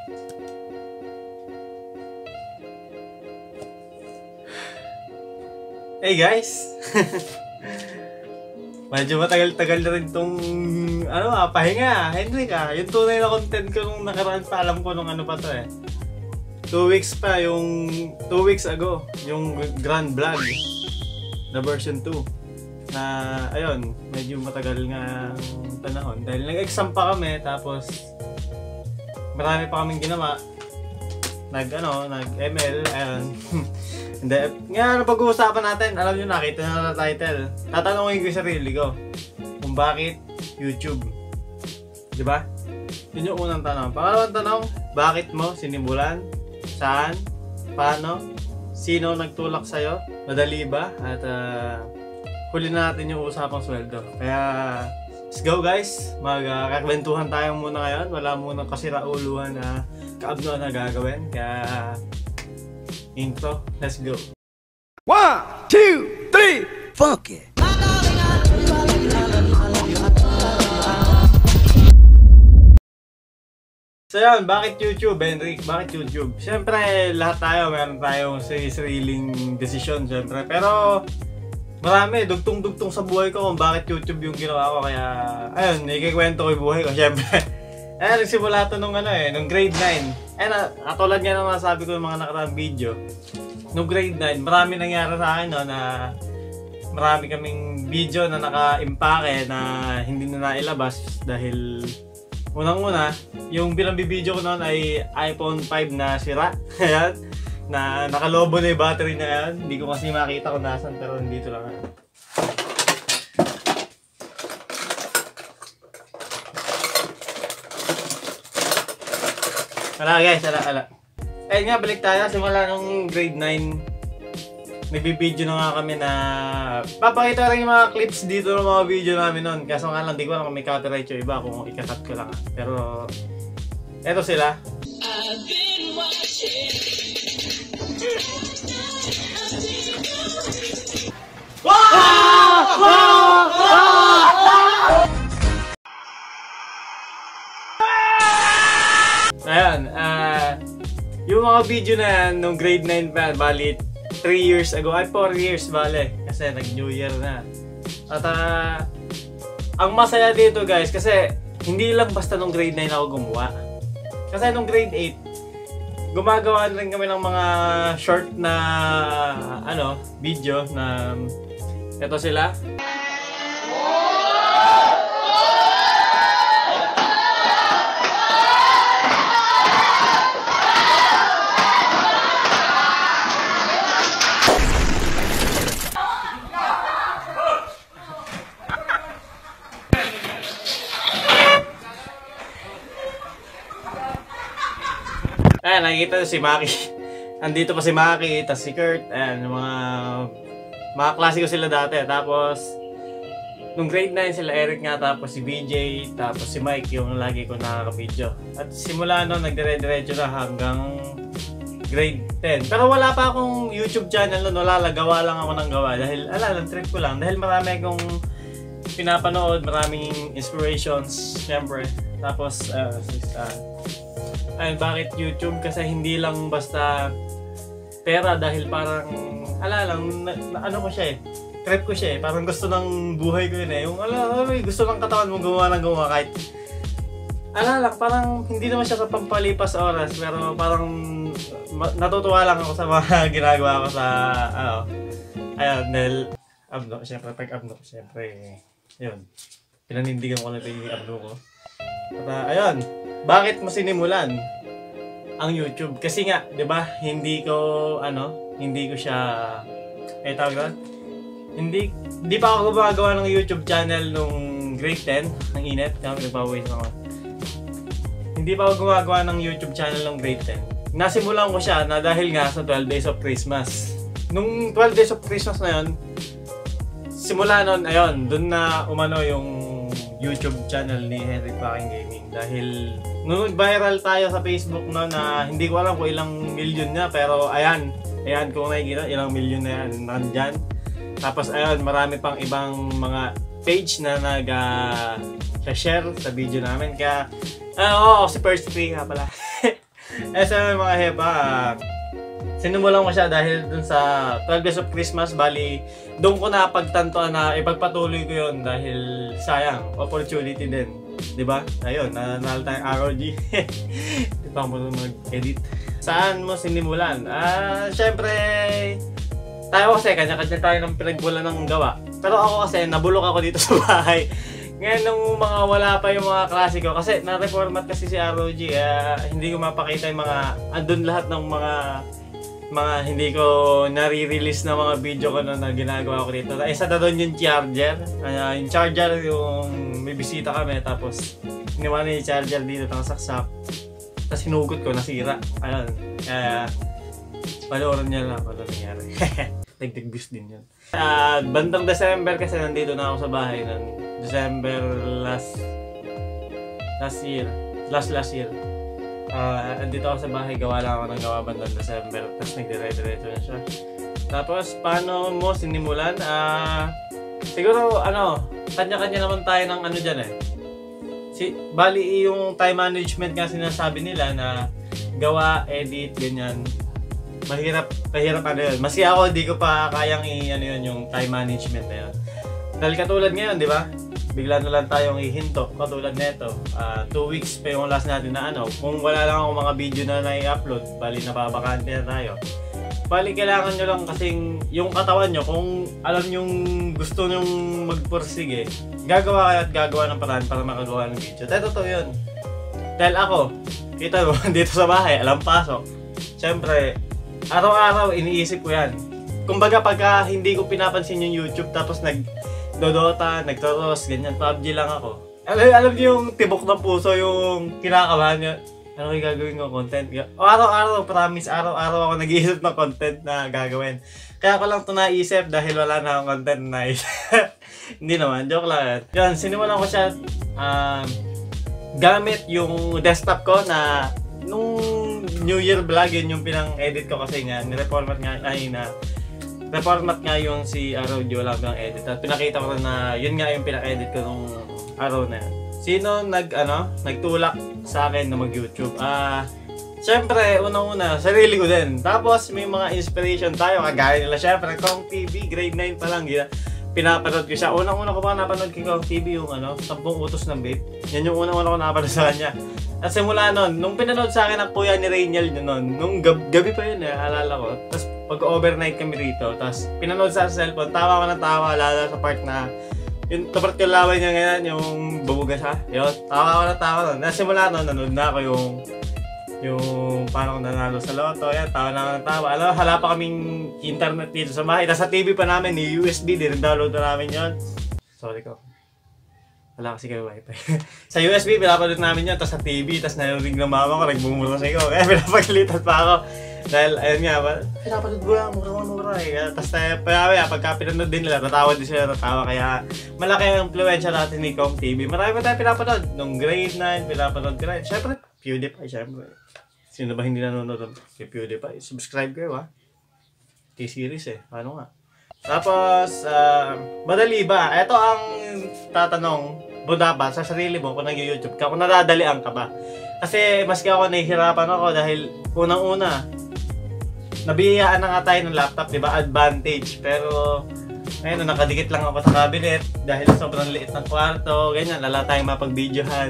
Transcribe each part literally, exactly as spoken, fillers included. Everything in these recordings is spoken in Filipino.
Hey guys! Medyo matagal-tagal na rin itong ano ah, pahinga. Henrik ah, yung tunay na content ko nung nakaraan pa, alam ko nung ano pa to eh. Two weeks pa, yung two weeks ago, yung grand vlog na version two. Na ayun, medyo matagal nga panahon. Dahil nag-exam pa kami, tapos marami pa kaming ginawa. Nag ano, nag-M L, ayun. Hindi, nga ano pag-uusapan natin, alam nyo, nakita na na title. Tatanungin ko yung sarili ko kung bakit YouTube. Diba? Yun yung unang tanong. Pangalawang tanong, bakit mo sinimulan? Saan? Paano? Sino nagtulak sa'yo? Madali ba? At uh, huli na natin yung usapang sweldo. Kaya, let's go guys! Magkakwentuhan tayo muna ngayon. Wala munang kasirauluhan na kaabnoan na gagawin. Kaya, intro, let's go. One, two, three, fuck it. So yan, bakit YouTube, Henrik? Bakit YouTube? Siyempre, lahat tayo, meron tayong sariling desisyon, siyempre. Pero, marami, dugtong-dugtong sa buhay ko kung bakit YouTube yung ginawa ko. Kaya, ayun, ikikwento ko yung buhay ko, siyempre. Eh, nagsimula ito nung ano eh, nung grade nine. Eh, na, katulad nga naman sabi ko yung mga nakaraang video. Nung grade nine, marami nangyari sa akin no, na marami kaming video na naka-impake na hindi na nailabas dahil unang-una, yung binambibideo ko noon ay iPhone five na sira. Ayan, na nakalobo na yung battery na yan. Hindi ko kasi makita kung nasan, pero dito lang. Wala guys, wala, wala. Ayun nga, balik tayo. Simula nung grade nine, nagbibideo na nga kami na papakita rin yung mga clips dito ng mga video namin noon. Kaso nga lang, di ko alam kung may copyright yung iba, kung ikakat ko lang. Pero, eto sila. Ayan, uh, yung mga video na yan, nung grade nine pa, bali three years ago, ay four years bale, kasi nag-New Year na. At uh, ang masaya dito guys, kasi hindi lang basta nung grade nine ako gumawa. Kasi nung grade eight, gumagawa rin kami ng mga short na ano, video na ito sila. Ayan, nakikita si Maki. Andito pa si Maki, tas si Kurt. Ayan, yung mga mga klase ko sila dati. Tapos, nung grade nine sila Eric nga, tapos si B J, tapos si Mike, yung lagi ko nakaka-video. At simula nun, nagdire-diretso na hanggang grade ten. Pero wala pa akong YouTube channel nun, wala lang, gawa lang ako ng gawa. Dahil, ala, lang, trip ko lang. Dahil marami akong pinapanood, maraming inspirations, syempre. Tapos, uh, uh, ayun, bakit YouTube? Kasi hindi lang basta pera, dahil parang, ala lang, na, na, ano ko siya eh, trip ko siya eh, parang gusto ng buhay ko yun eh, yung ala, ala gusto ng katawan mo gumawa ng gumawa kahit, ala lang, parang hindi naman siya sa pampalipas oras, pero parang natutuwa lang ako sa mga ginagawa ko sa, ano, ayun, dahil, abno, syempre, pag abno, syempre, yun, pinanindigan ko na ito yung abno ko. At uh, ayun, bakit mo sinimulan ang YouTube? Kasi nga, 'di ba? Hindi ko ano, hindi ko siya eh tawag doon. Hindi hindi pa ako gumagawa ng YouTube channel nung grade ten, ang init, kasi nagpa-wait ako. Hindi pa ako gumagawa ng YouTube channel nung grade ten. Nasimulan ko siya na dahil nga sa twelve Days of Christmas. Nung twelve Days of Christmas na 'yon, simula noon, ayun, doon na umano yung YouTube channel ni Henrik Paking Gaming. Dahil nung viral tayo sa Facebook no, na hindi ko alam kung ilang milyon na, pero ayan, ayan kung nakikita, ilang milyon na yan nandyan. Tapos ayun, marami pang ibang mga page na nag-share uh, sa video namin. Kaya, uh, oo, si First Free nga pala. Eh, sa mga hepa, sinimulan ko siya dahil dun sa twelve Days of Christmas, bali, doon ko na pagtantoan na ipagpatuloy ko yun dahil sayang, opportunity din. Diba? Ayun, nanalo tayong R O G. Di pa ako mag-edit. Saan mo sinimulan? Ah, syempre, tayo kasi, kanya-kanya tayo ng pinagbulan ng gawa. Pero ako kasi, nabulok ako dito sa bahay. Ngayon, nung mga wala pa yung mga klasiko, kasi na-reformat kasi si R O G, uh, hindi ko mapakita yung mga, andun lahat ng mga, mga hindi ko nare-release na mga video ko na, na ginagawa ko dito. Isa na doon yung charger, uh, yung charger yung may bisita kami, tapos iniwan na yung charger dito, ng saksak. Tapos hinugot ko, nasira. Ayun, kaya, panoorin niya lang ano nangyari. Dagdag views din yun. Uh, bandang December kasi nandito na ako sa bahay ng December last last year. Last last year. Uh, andito ako sa bahay, gawa lang ako ng gawa bandang December. Tapos nagdire-diretso na siya. Tapos paano mo sinimulan? Uh, siguro ano, kanya-kanya naman tayo ng ano dyan eh. Si, bali yung time management nga sinasabi nila na gawa, edit, ganyan. Mahirap, mahirap ano yun. Maski ako, di ko pa kayang i, ano yun, yung time management na yun. Dahil katulad ngayon, di ba? Bigla na lang tayong ihinto. Katulad nito, uh, two weeks pa yung last natin na ano. Kung wala lang ako mga video na na-i-upload, bali nababakante na tayo. Bali, kailangan nyo lang kasing yung katawan nyo, kung alam yung gusto nyong magpursige, gagawa kayo at gagawa ng paraan para makagawa ng video. Dahil totoo yun. Dahil ako, kita mo, dito sa bahay, alam pasok. Siyempre, araw-araw iniisip ko yan. Kumbaga pagka hindi ko pinapansin yung YouTube tapos nag-dodota, nag-toros, ganyan, P U B G lang ako. Alam, alam niyo yung tibok ng puso, yung kinakabahan niya. Ano yung gagawin ko content? O araw-araw, promise, araw-araw ako nag-iisip ng content na gagawin. Kaya ko lang ito naisip dahil wala na akong content na naisip. Hindi naman, joke lang. Yan, sinimulan ko siya uh, gamit yung desktop ko na nung New Year vlog, yun yung pinang-edit ko kasi nga, ni-reformat nga, ay na, reformat nga yung si araw, di wala kang edit. At pinakita ko na yun nga yung pinaka-edit ko nung araw na yun. Sino nag, ano, nagtulak sa akin na mag-YouTube? Ah, uh, syempre, unang-una, sarili ko din. Tapos, may mga inspiration tayo, kagaya nila, syempre, Kong T V, grade nine pa lang, yun. Pinapanood ko siya. Unang-una ko pa napanood kay Kong T V yung ano, Sampung Utos ng Babe. Yan yung unang-una ko napanood sa kanya. At simula nun, nung pinanood sa akin ang kuya ni Rainiel yun nun, nung gab gabi pa yun eh, alala ko. Tapos pag-overnight kami rito, tapos pinanood sa cellphone, tawa ko ng tawa, lalo sa part na yung tapat yung laway niya ngayon, yung bubugas ha. Yun, tawa ko ng tawa nun. Nasimula nun, nanood na ako yung yung paano ko nanalo sa loto, yan, tawa na ako ng tawa. Alam, hala pa kaming internet dito sa bahay. Nasa T V pa namin, ni U S B, din-download na namin yun. Sorry ko. Wala kasi kayo wifi. Sa U S B, pinapanood namin yun, tapos sa T V, tapos narinig ng mama ko, nagbumura kasi ko. Kaya pinapagalitan pa ako. Dahil, ayun nga, pinapanood ko lang, mura-mura eh. Tapos tayo, pagka pinanood din nila, natawa din sila, natawa. Kaya, malaki ang influensya natin ni Kong T V. Marami pa tayo pinapanood. Nung grade nine, pinapanood ko rin. Siyempre, PewDiePie, siyempre. Sino ba hindi nanonood kay PewDiePie? Subscribe kayo, ha? T-series eh. Ano nga? Tapos, uh, madali ba? Ito ang tatanong mo dapat sa sarili mo kung nag-YouTube ka, kung nadadalian ka ba. Kasi maski ako nahihirapan ako dahil unang-una, nabiyayaan na nga tayo ng laptop, di ba? Advantage. Pero, ngayon, nakadikit lang ako sa cabinet dahil sobrang liit ng kwarto, ganyan, lala tayong mapag-videohan.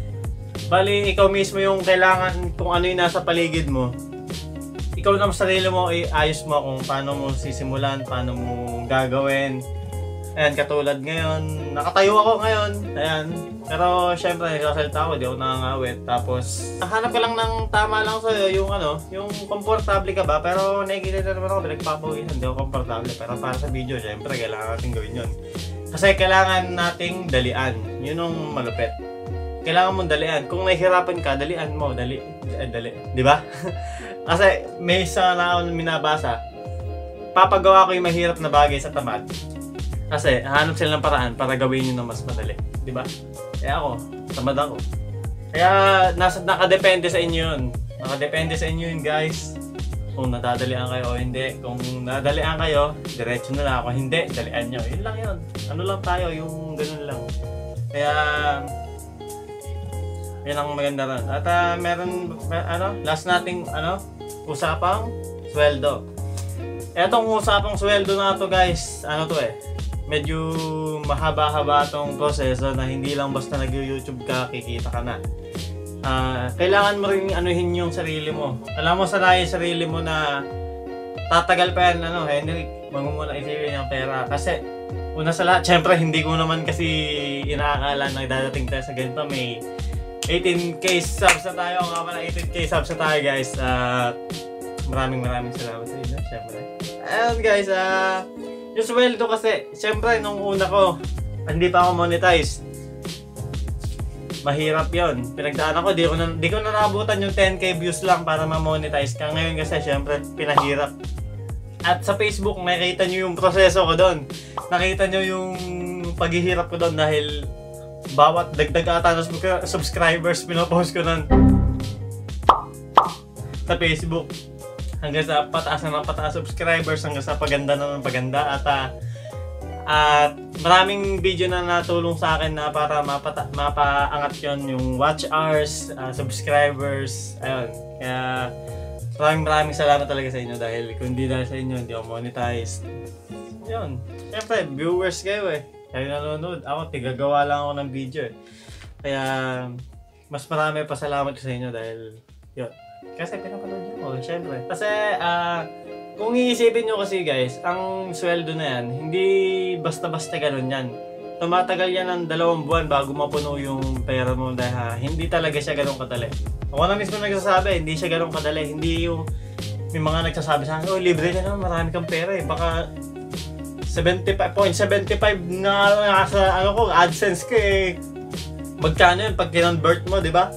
Bali, ikaw mismo yung kailangan kung ano yung nasa paligid mo. Ikaw na sa sarili mo, ayos mo kung paano mo sisimulan, paano mo gagawin. Ayan, katulad ngayon, nakatayo ako ngayon, ayan. Pero syempre, nagsasalita ako, di ako nakangawit. Tapos, nahanap ka lang ng tama lang sa'yo, yung ano, yung komportable ka ba? Pero nakikita na naman ako, pinagpapawisan, di ako komportable. Pero para sa video, syempre, kailangan natin gawin yun. Kasi kailangan nating dalian, yun yung malupit. Kailangan mong dalian. Kung nahihirapan ka, dalian mo, dali, eh, dali, di ba? Kasi may isa na ako minabasa, papagawa ko yung mahirap na bagay sa tamad. Kasi hanap sila ng paraan para gawin yun ng mas madali, di ba? Kaya ako, tamad ako. Kaya nasa, nakadepende sa inyo yun. Nakadepende sa inyo yun, guys. Kung nadadalian kayo o hindi. Kung nadadalian kayo, diretso na lang. Kung hindi, dalian nyo. Yun lang yun. Ano lang tayo, yung ganun lang. Kaya Yan ang maganda ron. At uh, meron, mer- ano, last nating, ano, usapang sweldo. Etong usapang sweldo na to guys, ano to eh, medyo mahaba-haba tong proseso na hindi lang basta nag-YouTube ka, kikita ka na. Uh, kailangan mo rin anuhin yung sarili mo. Alam mo, sanayin yung sarili mo na tatagal pa yan, ano, Henrik, wag mo muna isipin yung pera. Kasi, una sa lahat, syempre, hindi ko naman kasi inaakala na dadating tayo sa ganito. May eighteen K subs na tayo. Nga pala, eighteen K subs na tayo, guys. At uh, maraming maraming salamat sa inyo, syempre. Ayun, guys, ah, uh, yung sweldo kasi, syempre, nung una ko, hindi pa ako monetize. Mahirap yon. Pinagdaan ako, di ko na, di ko na naabutan yung ten K views lang para ma-monetize ka. Ngayon kasi, syempre, pinahirap. At sa Facebook, nakita nyo yung proseso ko doon. Nakita nyo yung paghihirap ko doon dahil bawat dagdag ata ng subscribers pinopost ko nun sa Facebook. Hanggang sa pataas na ng pataas subscribers, hanggang sa paganda na ng paganda. At uh, at maraming video na natulong sa akin na para mapata mapaangat yon yung watch hours, uh, subscribers, ayun. Kaya maraming maraming salamat talaga sa inyo dahil kung hindi dahil sa inyo, hindi ako monetize. Yun. Siyempre, viewers kayo eh. Kayo nanonood. Ako, tigagawa lang ako ng video eh. Kaya, mas marami pa salamat sa inyo dahil, yun. Kasi pinapanood nyo ako, siyempre. Kasi, ah, uh, kung iisipin nyo kasi guys, ang sweldo na yan, hindi basta-basta ganun yan. Tumatagal yan ng dalawang buwan bago mapuno yung pera mo dahil ha, hindi talaga siya ganun kadali. Ako na mismo nagsasabi, hindi siya ganun kadali. Hindi yung may mga nagsasabi sa akin, oh libre ka naman, marami kang pera eh. Baka seventy-five point seven five na nasa ano ko, AdSense ko eh. Magkano yun pag kinonvert mo, di ba?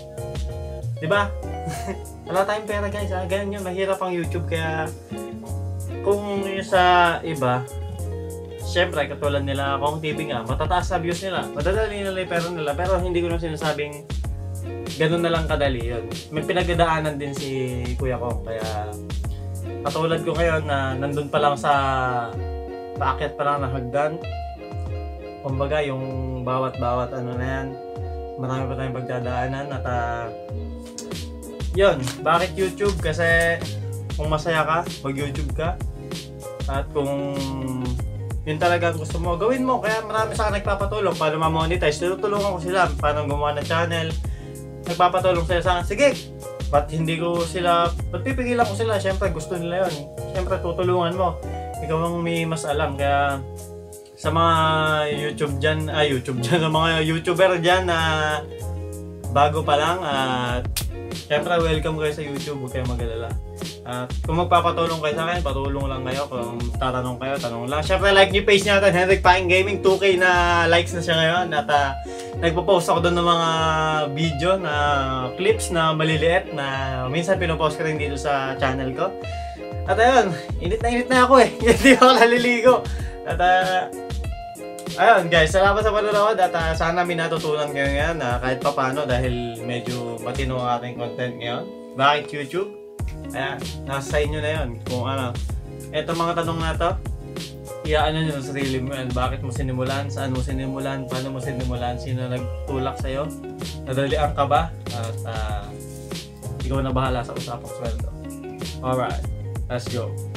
Di ba? Wala tayong pera guys, ha? Ganyan yun, mahirap ang YouTube kaya kung sa iba, syempre katulad nila akong T V nga, matataas sa views nila, madadali nila yung pera nila, pero hindi ko nang sinasabing ganun na lang kadali yun. May pinagdadaanan din si kuya ko, kaya katulad ko ngayon na nandun pa lang sa paakyat pa lang na hagdan. Kumbaga yung bawat-bawat ano na yan, marami pa tayong pagdadaanan at uh, yun, bakit YouTube? Kasi kung masaya ka, mag-YouTube ka. At kung yun talaga gusto mo, gawin mo. Kaya marami sa akin nagpapatulong paano ma-monetize. Tutulungan ko sila paano gumawa ng channel. Nagpapatulong sila sa akin, sige, ba't hindi ko sila, ba't pipigilan ko sila? Siyempre gusto nila yun. Siyempre tutulungan mo. Ikaw ang may mas alam. Kaya sa mga YouTube dyan, ay YouTube dyan, sa mga YouTuber dyan na bago pa lang at siyempre, welcome kayo sa YouTube, huwag kayong mag-alala. At kung magpapatulong kayo sa akin, patulong lang kayo. Kung tatanong kayo, tanong lang. Siyempre, like nyo page natin, Henrik Paing Gaming. two K na likes na siya ngayon. At uh, nagpo-post ako doon ng mga video na clips na maliliit na minsan pinopost ko rin dito sa channel ko. At ayun, init na init na ako eh. Hindi ako naliligo. At uh, ayun guys, salamat sa panonood at uh, sana may natutunan kayo ngayon uh, kahit papano dahil medyo matino ang ating content ngayon. Bakit YouTube? Ayan, nasa inyo na yun kung ano. Eto mga tanong na to, iyaano nyo sa sarili mo yan. Bakit mo sinimulan? Saan mo sinimulan? Paano mo sinimulan? Sino nagtulak sa'yo? Nadalian ka ba? At uh, ikaw na bahala sa usapang sweldo. Alright, let's go.